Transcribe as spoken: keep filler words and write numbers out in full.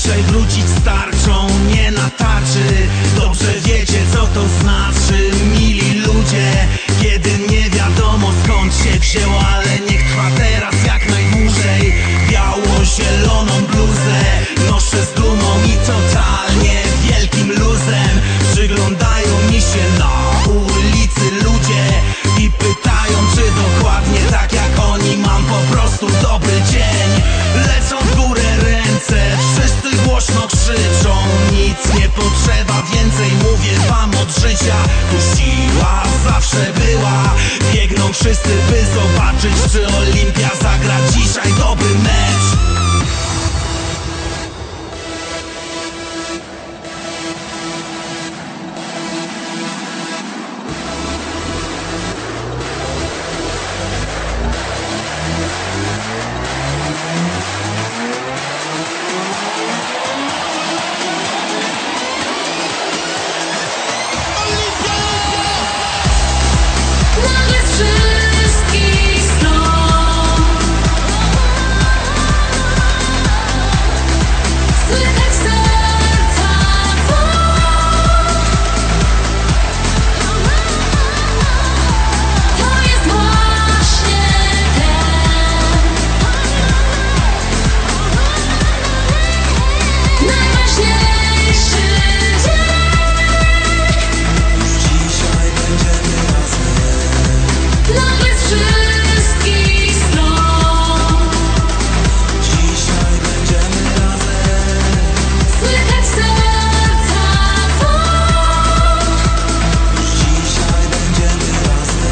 dzisiaj wrócić starczą, nie na tarczy. Dobrze wiecie, co to znaczy, mili ludzie, kiedy nie wiadomo skąd się wzięło, ale niech trwa teraz jak najdłużej. Biało-zieloną bluzę noszę z dumą i totalnie wielkim luzem. Przyglądają mi się na ulicy ludzie i pytają, czy dokładnie tak jak oni mam po prostu dobry dzień. Lecą w górę ręce, wszyscy głośno krzyczą. Nic nie potrzeba więcej, mówię wam od życia. Tu siła zawsze była, biegną wszyscy by zobaczyć, czy Olimpia zagra dzisiaj